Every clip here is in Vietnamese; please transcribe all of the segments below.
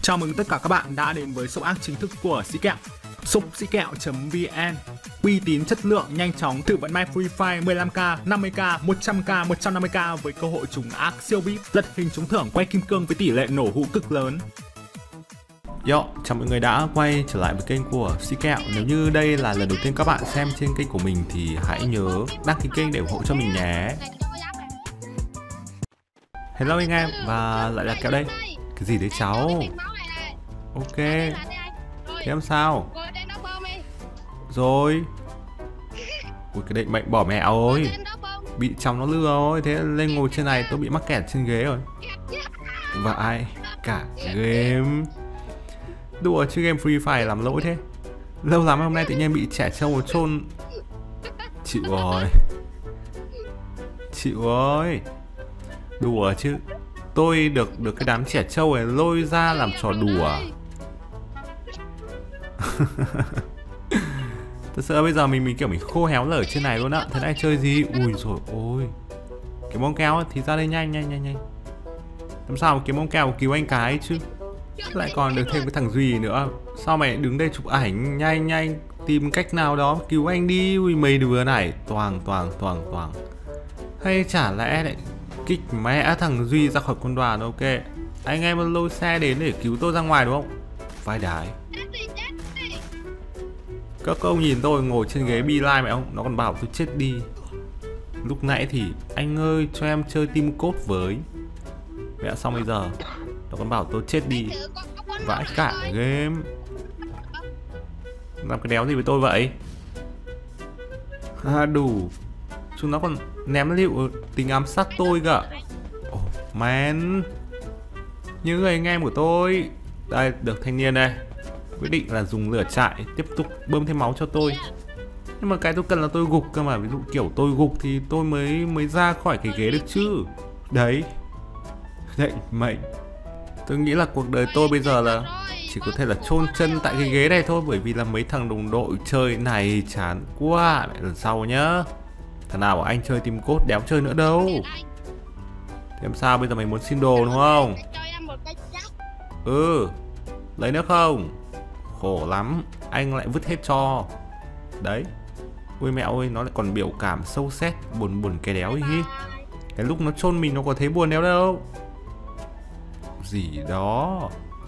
Chào mừng tất cả các bạn đã đến với shop app chính thức của Sĩ Kẹo. Shop Sĩ Kẹo.vn, uy tín, chất lượng, nhanh chóng, tự vận may Free Fire 15k, 50k, 100k, 150k với cơ hội trúng ác siêu VIP, lật hình trúng thưởng quay kim cương với tỷ lệ nổ hũ cực lớn. Yo, chào mọi người đã quay trở lại với kênh của Sĩ Kẹo. Nếu như đây là lần đầu tiên các bạn xem trên kênh của mình thì hãy nhớ đăng ký kênh để ủng hộ cho mình nhé. Hello anh em, và lại là Kẹo đây. Cái gì đấy cháu? Ok, thế em sao? Rồi. Ui cái định mệnh bỏ mẹ ơi. Bị chồng nó lừa rồi. Thế lên ngồi trên này tôi bị mắc kẹt trên ghế rồi. Và ai cả game. Đùa chứ game Free Fire làm lỗi thế. Lâu lắm hôm nay tự nhiên bị trẻ trâu chôn. Chịu rồi. Chịu ơi. Đùa chứ. Tôi được cái đám trẻ trâu này lôi ra làm trò đùa. Thật sự bây giờ mình kiểu mình khô héo lở trên này luôn á. Thế này chơi gì? Ui rồi ôi. Cái bông keo thì ra đây nhanh. Làm sao mà kiếm bông keo cứu anh cái chứ. Lại còn được thêm cái thằng Duy nữa. Sao mày đứng đây chụp ảnh nhanh tìm cách nào đó cứu anh đi. Ui mấy đứa này toàn. Hay chả lẽ lại kích mẹ thằng Duy ra khỏi quân đoàn. Ok, anh em lôi xe đến để cứu tôi ra ngoài đúng không? Vai đái. Các ông nhìn tôi ngồi trên ghế Beeline mẹ không? Nó còn bảo tôi chết đi. Lúc nãy thì anh ơi cho em chơi team code với. Mẹ xong bây giờ nó còn bảo tôi chết đi. Vãi cả game. Làm cái đéo gì với tôi vậy? Đủ. Chúng nó còn ném liệu tính ám sát tôi cả. Oh man. Những người anh em của tôi. Đây được thanh niên đây quyết định là dùng lửa trại tiếp tục bơm thêm máu cho tôi. Nhưng mà cái tôi cần là tôi gục cơ mà. Ví dụ kiểu tôi gục thì tôi mới ra khỏi cái ghế được chứ. Đấy. Định mệnh. Tôi nghĩ là cuộc đời tôi bây giờ là chỉ có thể là chôn chân tại cái ghế này thôi. Bởi vì là mấy thằng đồng đội chơi này chán quá. Mẹ lần sau nhá. Thằng nào bảo anh chơi team code đéo chơi nữa đâu. Thế làm sao bây giờ mày muốn xin đồ đúng không? Ừ. Lấy nữa không? Khổ lắm. Anh lại vứt hết cho. Đấy. Ui mẹ ơi, nó lại còn biểu cảm sâu xét. Buồn cái đéo ý. Cái lúc nó chôn mình nó có thấy buồn đéo đâu. Gì đó.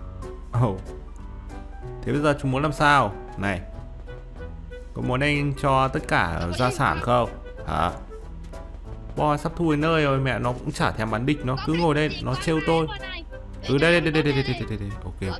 Thế bây giờ chúng muốn làm sao? Này, có muốn anh cho tất cả gia sản không? Hả? Boy sắp thu đến nơi rồi, mẹ nó cũng chả thèm bắn địch. Nó cứ ngồi đây, nó trêu tôi. Ừ đây. Ok.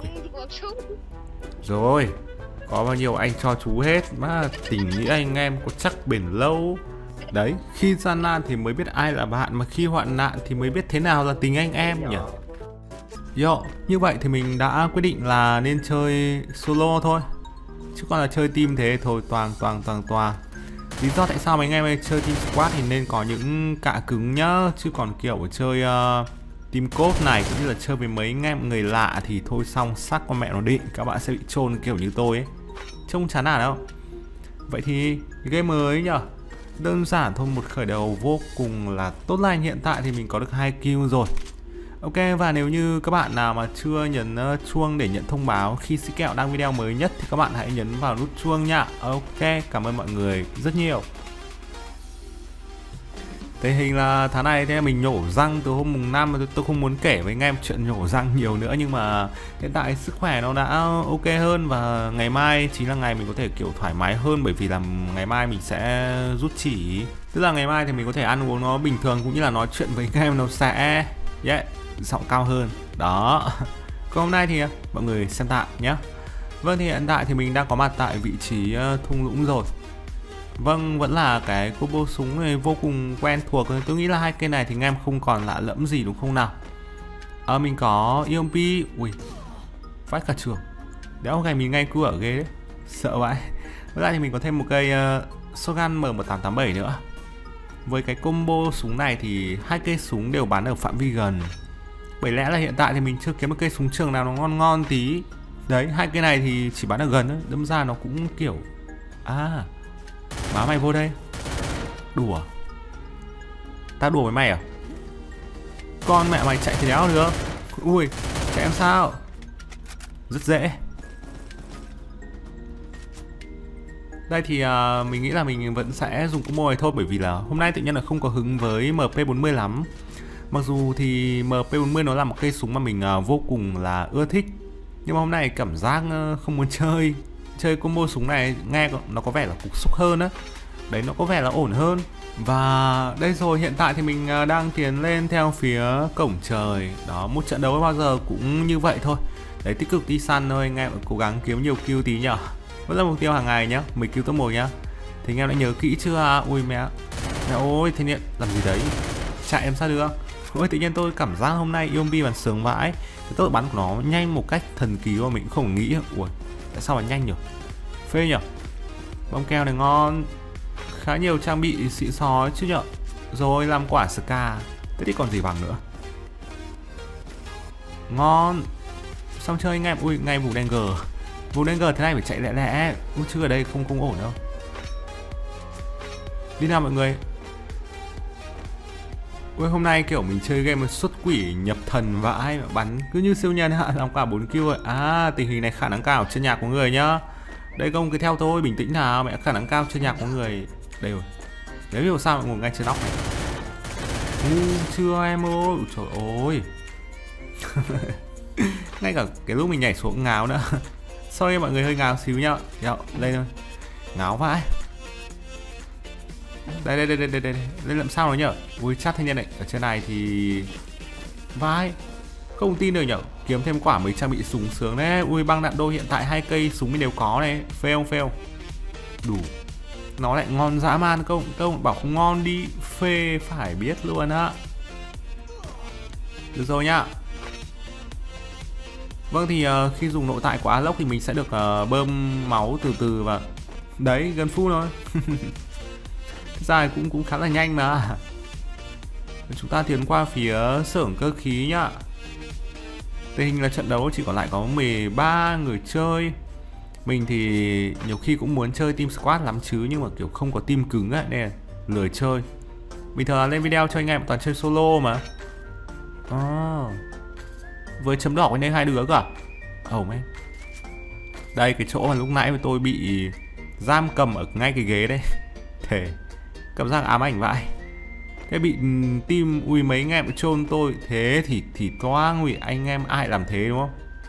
Rồi, có bao nhiêu anh cho chú hết. Mà tình nghĩa anh em có chắc bền lâu. Đấy, khi gian nan thì mới biết ai là bạn. Mà khi hoạn nạn thì mới biết thế nào là tình anh em nhỉ. Yo, như vậy thì mình đã quyết định là nên chơi solo thôi. Chứ còn là chơi team thế thôi toàn. Lý do tại sao mấy anh em chơi team squad thì nên có những cạ cứng nhá. Chứ còn kiểu chơi team code này cũng như là chơi với mấy anh em người lạ thì thôi xong xác con mẹ nó định. Các bạn sẽ bị trôn kiểu như tôi ấy. Trông chán nản đâu. Vậy thì game mới nhở. Đơn giản thôi, một khởi đầu vô cùng là tốt lành. Hiện tại thì mình có được 2 kill rồi. Ok, và nếu như các bạn nào mà chưa nhấn chuông để nhận thông báo khi Sĩ Kẹo đăng video mới nhất thì các bạn hãy nhấn vào nút chuông nha. Ok, cảm ơn mọi người rất nhiều. Tình hình là tháng này thế mình nhổ răng từ hôm mùng 5. Tôi không muốn kể với anh em chuyện nhổ răng nhiều nữa. Nhưng mà hiện tại sức khỏe nó đã ok hơn. Và ngày mai chính là ngày mình có thể kiểu thoải mái hơn. Bởi vì là ngày mai mình sẽ rút chỉ. Tức là ngày mai thì mình có thể ăn uống nó bình thường. Cũng như là nói chuyện với anh em nó sẽ giọng cao hơn. Đó. Còn hôm nay thì mọi người xem tạm nhé. Vâng, thì hiện tại thì mình đang có mặt tại vị trí thung lũng rồi. Vâng, vẫn là cái combo súng này vô cùng quen thuộc. Tôi nghĩ là hai cây này thì anh em không còn lạ lẫm gì đúng không nào. Mình có EMP. Ui, vãi cả trường. Đéo ngày mình ngay cứ ở ghế đấy. Sợ vãi. Với lại thì mình có thêm một cây shotgun M1887 nữa. Với cái combo súng này thì hai cây súng đều bắn ở phạm vi gần. Bởi lẽ là hiện tại thì mình chưa kiếm một cây súng trường nào nó ngon tí. Đấy, hai cây này thì chỉ bắn ở gần thôi. Đâm ra nó cũng kiểu má mày vô đây. Đùa. Tao đùa với mày à? Con mẹ mày chạy thì đéo được. Ui, chạy em sao? rất dễ. Đây thì mình nghĩ là mình vẫn sẽ dùng combo này thôi, bởi vì là hôm nay tự nhiên là không có hứng với MP40 lắm. Mặc dù thì MP40 nó là một cây súng mà mình vô cùng là ưa thích, nhưng mà hôm nay cảm giác không muốn chơi combo súng này, nghe nó có vẻ là cục xúc hơn á. Đấy, nó có vẻ là ổn hơn. Và đây rồi, hiện tại thì mình đang tiến lên theo phía cổng trời. Đó, một trận đấu bao giờ cũng như vậy thôi. Đấy, tích cực đi săn thôi, anh em cố gắng kiếm nhiều kill tí nhở. Vẫn là mục tiêu hàng ngày nhá, 10 kill top 1 nhá. Thì anh em đã nhớ kỹ chưa? Ui mẹ ôi, thế niệm làm gì đấy, chạy em sao được. Ôi, tự nhiên tôi cảm giác hôm nay zombie bắn sướng vãi. Cái tốc độ bắn của nó nhanh một cách thần kỳ mà mình cũng không nghĩ. Ui, tại sao mà nhanh nhỉ, phê nhỉ. Bom keo này ngon, khá nhiều trang bị xịn sò chứ nhở. Rồi làm quả ska, thế thì còn gì bằng nữa. Ngon. Xong chơi anh em. Ui, ngay vùng đen gờ. Vùng đen gờ thế này phải chạy lẹ lẹ. Ui, chứ ở đây không ổn đâu. Đi nào mọi người. Ui, hôm nay kiểu mình chơi game xuất quỷ nhập thần vãi, bắn cứ như siêu nhân ạ. Làm cả 4 kill rồi. À, tình hình này khả năng cao chân nhạc của người nhá. Đây công cứ theo tôi, bình tĩnh nào. Mẹ, khả năng cao chân nhạc của người. Đây rồi. Nếu hiểu sao mà ngồi ngay trên nóc này. Chưa em ơi. Trời ơi. Ngay cả cái lúc mình nhảy xuống ngáo nữa. Sorry mọi người, hơi ngáo xíu nhá. Đây thôi. Ngáo vãi. Đây làm sao nó nhở. Ui, chat thanh niên này. Ở trên này thì vãi, không tin được nhở. Kiếm thêm quả mấy trang bị súng sướng đấy. Ui, băng đạn đôi hiện tại 2 cây súng mình đều có này. Phê không? Đủ. Nó lại ngon dã man. Công bảo không ngon đi, phê phải biết luôn á. Được rồi nhá. Vâng, thì khi dùng nội tại của Aloy thì mình sẽ được bơm máu từ từ và đấy, gần full rồi. Dài cũng khá là nhanh mà. Chúng ta tiến qua phía xưởng cơ khí nhá. Tình hình là trận đấu chỉ còn lại có 13 người chơi. Mình thì nhiều khi cũng muốn chơi team squad lắm chứ, nhưng mà kiểu không có team cứng ấy, nên là lười chơi. Bình thường lên video cho anh em toàn chơi solo mà. Với chấm đỏ bên đây 2 đứa cả. Man. Đây, cái chỗ mà lúc nãy tôi bị giam cầm ở ngay cái ghế đây. Thể cảm giác ám ảnh vãi. Cái bị team ui mấy anh em chôn tôi. Thế thì toang, ui anh em ai làm thế đúng không?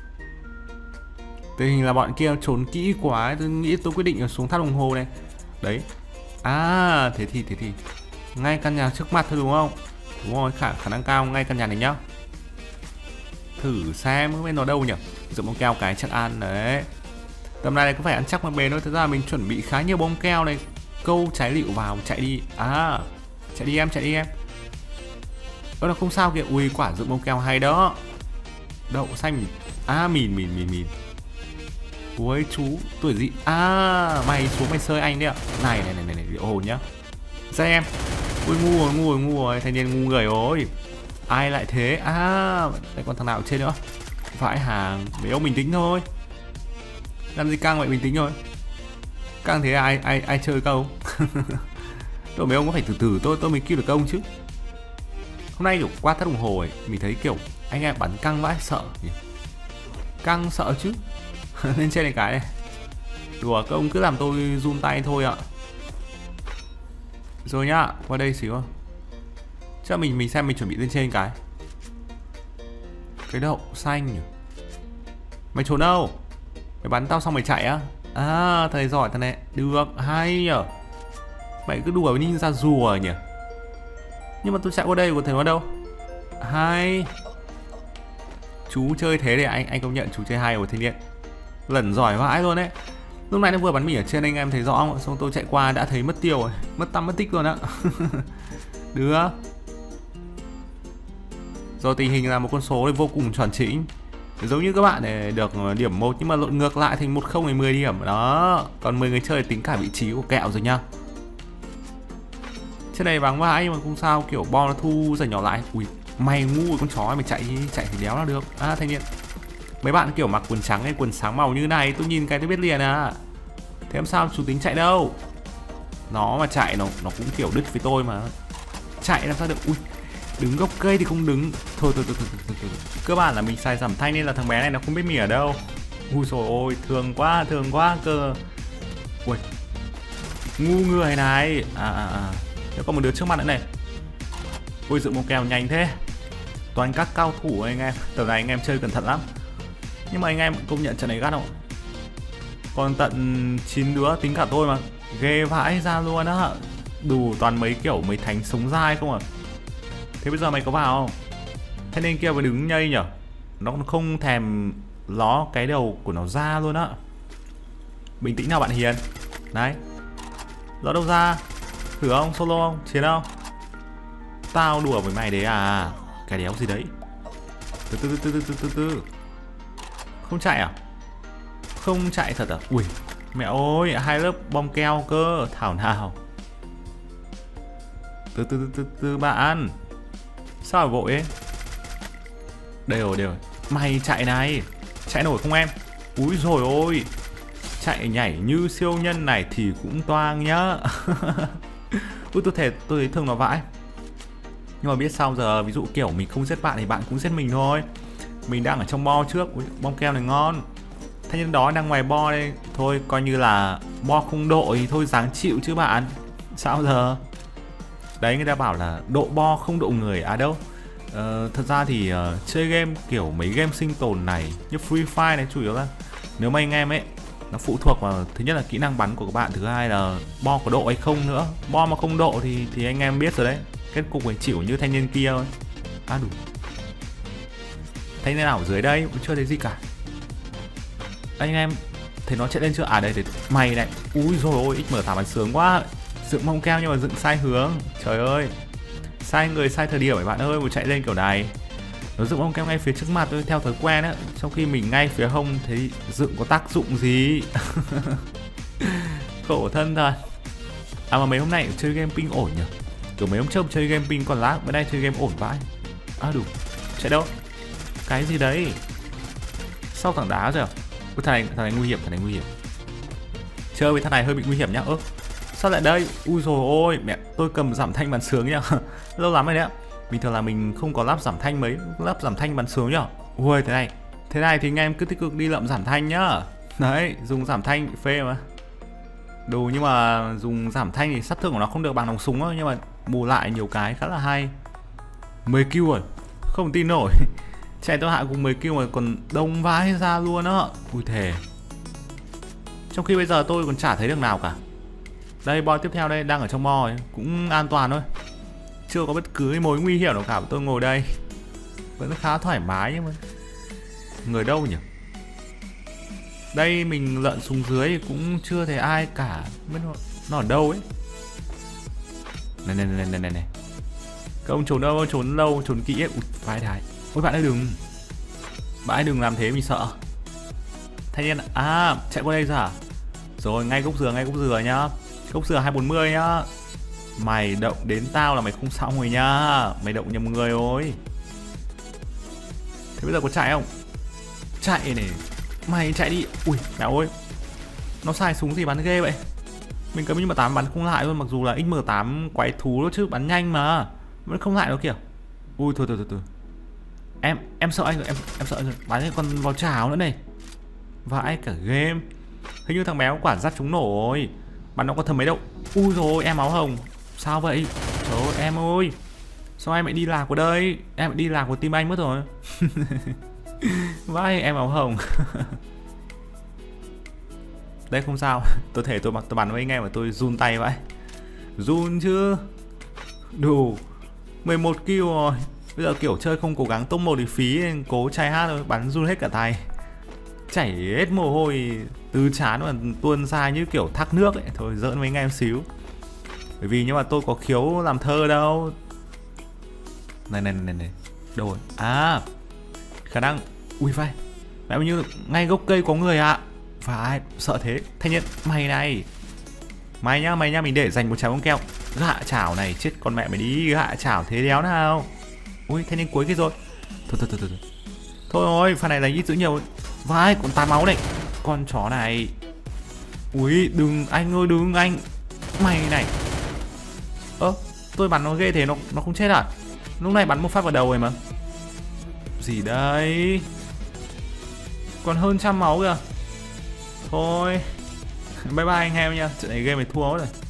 Tình hình là bọn kia trốn kỹ quá ấy. Tôi nghĩ tôi quyết định xuống tháp đồng hồ này. Đấy. À, thế thì ngay căn nhà trước mặt thôi đúng không? Đúng rồi, khả năng cao ngay căn nhà này nhá. Thử xem không biết nó đâu nhỉ. Dụng bông keo cái chắc ăn đấy. Tầm này có phải ăn chắc một bề thôi. Thực ra mình chuẩn bị khá nhiều bông keo này. Câu trái lựu vào, chạy đi. À, chạy đi em. Nó không sao kìa. Ui, quả dụng bông keo hay đó. Đậu xanh. À, mìn. Ui, chú tuổi gì. À, mày xuống mày sơi anh đấy ạ. Này, điệu hồn nhá. Ra em. Ui, ngu rồi. Thanh niên ngu người ơi. Ai lại thế? À, đây còn thằng nào ở trên nữa. Vãi hàng. Mấy ông bình tĩnh thôi. Làm gì căng vậy, bình tĩnh thôi. Căng thế ai chơi câu. Rồi mấy ông có phải từ từ tôi mới kêu được công chứ. Hôm nay kiểu qua thắt đồng hồ ấy, mình thấy kiểu anh em bắn căng vãi, sợ. Căng sợ chứ. Lên trên này cái này. Đùa, các ông cứ làm tôi run tay thôi ạ. Rồi nhá, qua đây xíu. Chắc mình xem mình chuẩn bị lên trên cái. Cái đậu xanh nhỉ. Mày trốn đâu? Mày bắn tao xong mày chạy á? À, thầy giỏi thằng này. Được, hay nhở. Mày cứ đùa với ninja rùa nhỉ. Nhưng mà tôi chạy qua đây, có thấy nó đâu. Hay. Chú chơi thế để anh công nhận chú chơi hay của thanh niên. Lẩn giỏi vãi luôn đấy. Lúc này nó vừa bắn mình ở trên anh em thấy rõ không? Xong tôi chạy qua đã thấy mất tiêu rồi. Mất tăm mất tích luôn á. Được. Rồi, tình hình là một con số vô cùng chuẩn chỉnh. Giống như các bạn này được điểm 1 nhưng mà lộn ngược lại thành 10 hay 10 điểm. Đó. Còn 10 người chơi tính cả vị trí của kẹo rồi nhá. Trên này vắng vãi nhưng mà không sao, kiểu bo nó thu dần nhỏ lại. Ui, mày ngu con chó, mày chạy thì đéo là được. À, thanh niên. Mấy bạn kiểu mặc quần trắng hay quần sáng màu như này, tôi nhìn cái tôi biết liền à. Thế làm sao chủ tính chạy đâu. Nó mà chạy nó cũng kiểu đứt với tôi mà. Chạy làm sao được. Ui, đứng gốc cây thì không đứng. Thôi. Cơ bản là mình xài giảm thanh nên là thằng bé này nó không biết mình ở đâu. Ui dồi ôi, thương quá cơ. Ui, ngu người này. Nếu còn một đứa trước mặt nữa này. Ui, dựng một kèo nhanh thế. Toàn các cao thủ anh em. Tầm này anh em chơi cẩn thận lắm. Nhưng mà anh em công nhận trận này gắt không? Còn tận 9 đứa tính cả tôi mà. Ghê vãi ra luôn á. Đủ toàn mấy kiểu mấy thánh sống dai không à. Thế bây giờ mày có vào không? Thế nên kia phải đứng nhây nhở. Nó không thèm ló cái đầu của nó ra luôn á. Bình tĩnh nào bạn Hiền. Đấy. Ló đâu ra. Thử không? Solo không? Chiến không? Tao đùa với mày đấy à. Cái đéo gì đấy. Từ. Không chạy à? Không chạy thật à? Ui, mẹ ơi, 2 lớp bom keo cơ. Thảo nào. Từ bạn. Sao mà vội ấy? Đây rồi. Mày chạy này. Chạy nổi không em? Úi dồi ôi. Chạy nhảy như siêu nhân này thì cũng toang nhá. Ui, tôi thấy thương nó vãi. Nhưng mà biết sao giờ, ví dụ kiểu mình không giết bạn thì bạn cũng giết mình thôi. Mình đang ở trong bo trước. Ui, bom keo này ngon. Thế nhưng đó đang ngoài bo đây. Thôi coi như là bo không độ thì thôi dáng chịu chứ bạn. Sao giờ? Đấy, người ta bảo là độ bo không độ người. À đâu, thật ra thì chơi game kiểu mấy game sinh tồn này như Free Fire này chủ yếu là nếu mà anh em ấy, nó phụ thuộc vào thứ nhất là kỹ năng bắn của các bạn, thứ hai là bo có độ hay không nữa. Bo mà không độ thì anh em biết rồi đấy, kết cục phải chịu như thanh niên kia thôi. À đủ. Thanh niên nào ở dưới đây cũng chưa thấy gì cả. Anh em thấy nó chạy lên chưa? À đây, mày này. Úi rồi ôi, XM8 bắn sướng quá. Dựng mông keo nhưng mà dựng sai hướng. Trời ơi, sai người sai thời điểm bạn ơi. Một chạy lên kiểu này nó dựng mông keo ngay phía trước mặt tôi theo thói quen á, trong khi mình ngay phía hông thấy dựng có tác dụng gì. Khổ thân thật. À mà mấy hôm nay chơi game ping ổn nhỉ. Kiểu mấy hôm trước chơi game ping còn lác, bữa nay chơi game ổn vãi. À đủ. Chạy đâu? Cái gì đấy? Sau tảng đá rồi à? Thằng này nguy hiểm, chơi với thằng này hơi bị nguy hiểm nhá. Sao lại đây? Ui dồi ôi, mẹ, tôi cầm giảm thanh bắn sướng nhá. Lâu lắm rồi đấy ạ. Bình thường là mình không có lắp giảm thanh mấy, lắp giảm thanh bắn sướng nhá. Ui thế này thì anh em cứ tích cực đi lượm giảm thanh nhá. Đấy, dùng giảm thanh bị phê mà. Đủ, nhưng mà dùng giảm thanh thì sát thương của nó không được bằng nòng súng thôi, nhưng mà bù lại nhiều cái khá là hay. 10 kill rồi, không tin nổi. Chạy tôi hạ cùng 10 kill mà còn đông vãi ra luôn á. Ui thề. Trong khi bây giờ tôi còn chả thấy được nào cả. Đây, boy tiếp theo đây, đang ở trong bo ấy, cũng an toàn thôi. Chưa có bất cứ mối nguy hiểm nào cả. Tôi ngồi đây vẫn khá thoải mái, nhưng mà người đâu nhỉ? Đây mình lợn xuống dưới thì cũng chưa thấy ai cả. Biết nó ở đâu ấy. Này. Các ông trốn đâu, trốn lâu, trốn kỹ ấy. Vãi đái. Ôi bạn ơi đừng làm thế, mình sợ. Thanh niên chạy qua đây ra à? Rồi, ngay gốc dừa nhá. Gốc dừa 240 nhá. Mày động đến tao là mày không xong rồi nhá. Mày động nhầm người rồi. Thế bây giờ có chạy không? Chạy này. Mày chạy đi. Ui mẹ ơi, nó xài súng gì bắn ghê vậy. Mình cấm XM8 bắn không lại luôn. Mặc dù là XM8 quái thú đó chứ, bắn nhanh mà vẫn không lại đâu kìa. Ui thôi. Em sợ anh rồi, em sợ anh rồi. Bắn còn vào chảo nữa này. Vãi cả game. Hình như thằng béo quả dắt chúng nổ rồi. Bắn nó có thầm mấy đâu. Ui rồi, em áo hồng. Sao vậy? Trời ơi em ơi, sao em lại đi lạc của đây? Em lại đi lạc của team anh mất rồi. Vãi, em áo hồng. Đây không sao. Tôi thể tôi bắn với anh em mà tôi run tay vậy. Run chứ. Đủ 11 kill rồi. Bây giờ kiểu chơi không cố gắng top 1 thì phí, nên cố try hát thôi. Bắn run hết cả tay, chảy hết mồ hôi từ trán mà tuôn ra như kiểu thác nước ấy. Thôi giỡn với anh em xíu. Bởi vì nhưng mà tôi có khiếu làm thơ đâu. Này. Đâu rồi? À, khả năng. Ui vai, mẹ như ngay gốc cây có người ạ. Phải, sợ thế. Thanh niên, mày này. Mày nhá, mình để dành một trái bóng keo. Gạ chảo này, chết con mẹ mày đi. Gạ chảo thế đéo nào. Ui, thanh niên cuối kia rồi. Thôi. Thôi rồi, pha này là ít giữ nhiều. Vai, còn 8 máu này. Con chó này. Ui, đừng anh ơi, đừng anh. Mày này. Tôi bắn nó ghê thế, nó không chết à? Lúc này bắn một phát vào đầu rồi mà. Gì đây? còn hơn 100 máu kìa. Thôi bye bye anh em nha, trận này game này thua rồi.